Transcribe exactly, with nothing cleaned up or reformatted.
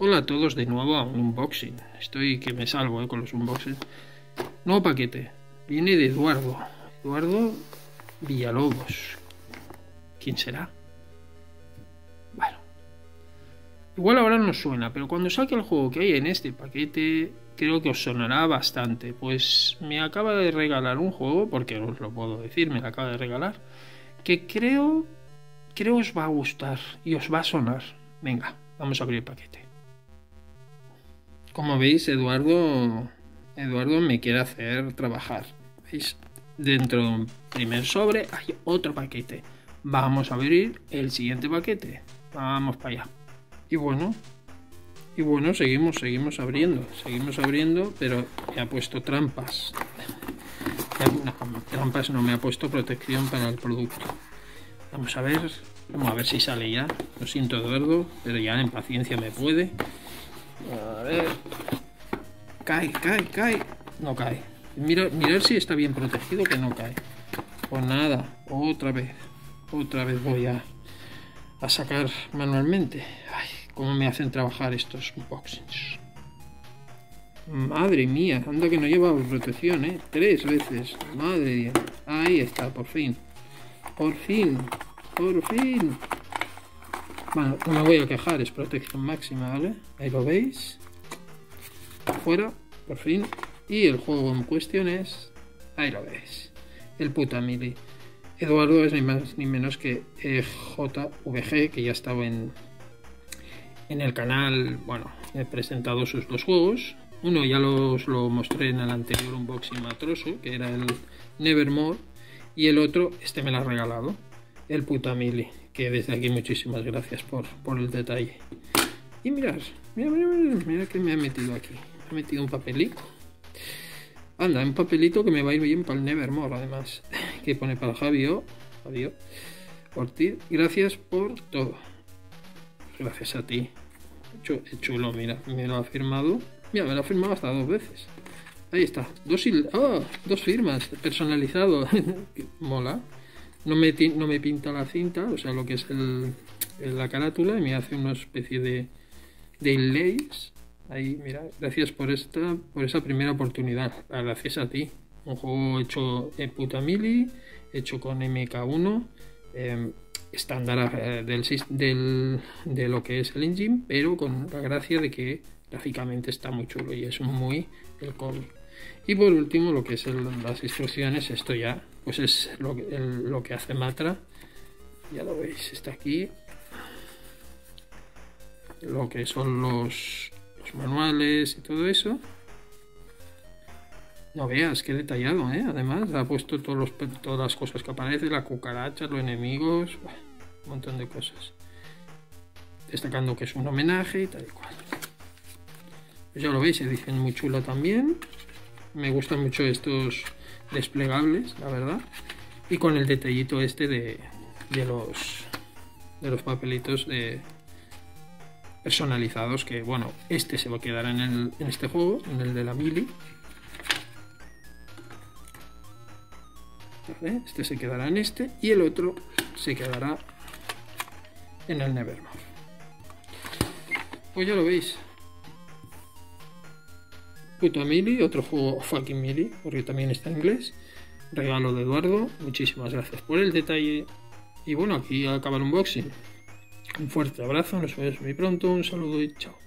Hola a todos de nuevo a un unboxing. Estoy que me salgo eh, con los unboxings. Nuevo paquete. Viene de Eduardo. Eduardo Villalobos. ¿Quién será? Bueno. Igual ahora no suena, pero cuando saque el juego que hay en este paquete, creo que os sonará bastante. Pues me acaba de regalar un juego, porque os lo puedo decir, me lo acaba de regalar, que creo, creo os va a gustar y os va a sonar. Venga, vamos a abrir el paquete. Como veis, Eduardo, Eduardo me quiere hacer trabajar. ¿Veis? Dentro de un primer sobre hay otro paquete. Vamos a abrir el siguiente paquete. Vamos para allá. Y bueno, y bueno, seguimos, seguimos abriendo, seguimos abriendo, pero me ha puesto trampas. No, trampas no, me ha puesto protección para el producto. Vamos a ver, vamos a ver si sale ya. Lo siento, Eduardo, pero ya en paciencia me puede. A ver. Cae, cae, cae. No cae. Mira, mirar si está bien protegido, que no cae. Pues nada, otra vez. Otra vez voy a, a sacar manualmente. Ay, cómo me hacen trabajar estos unboxings. Madre mía, anda que no lleva protección, ¿eh? Tres veces. Madre mía. Ahí está, por fin. Por fin. Por fin. Bueno, no me voy a quejar, es protección máxima, ¿vale? Ahí lo veis. Afuera, por fin. Y el juego en cuestión es... Ahí lo veis. El Putamili. Eduardo es ni más ni menos que eh, J V G, que ya estaba en, en el canal. Bueno, he presentado sus dos juegos. Uno ya los lo mostré en el anterior unboxing matroso, que era el Nevermore. Y el otro, este me lo ha regalado, el Putamili, que desde aquí muchísimas gracias por, por el detalle. Y mirad, mira, mira, mira, mira que me ha metido aquí. Me ha metido un papelito. Anda, un papelito que me va a ir bien para el Nevermore, además. Que pone para Javier, Javier Ortiz. Gracias por todo. Gracias a ti. Chulo, mira, me lo ha firmado. Mira, me lo ha firmado hasta dos veces. Ahí está. Dos, oh, dos firmas. Personalizado. Mola. No me, no me pinta la cinta, o sea, lo que es el, la carátula, y me hace una especie de, de inlays. Ahí, mira, gracias por esta, por esa primera oportunidad. Gracias a ti. Un juego hecho en Putamili, hecho con M K uno, eh, estándar eh, del, del, de lo que es el engine, pero con la gracia de que gráficamente está muy chulo y es muy el cómic. Y por último, lo que es el, las instrucciones, esto ya pues es lo, el, lo que hace Matra. Ya lo veis, está aquí. Lo que son los, los manuales y todo eso. No veas, qué detallado, ¿eh? Además, ha puesto todos los, todas las cosas que aparecen, la cucaracha, los enemigos, un montón de cosas. Destacando que es un homenaje y tal y cual. Pues ya lo veis, edición muy chula también. Me gustan mucho estos desplegables, la verdad. Y con el detallito este de, de los de los papelitos de personalizados, que bueno, este se va a quedar en, el, en este juego, en el de la Mili. ¿Vale? Este se quedará en este y el otro se quedará en el Nevermore. Pues ya lo veis. Putamili, otro juego fucking Mili, porque también está en inglés. Regalo de Eduardo, muchísimas gracias por el detalle. Y bueno, aquí acaba el unboxing. Un fuerte abrazo, nos vemos muy pronto, un saludo y chao.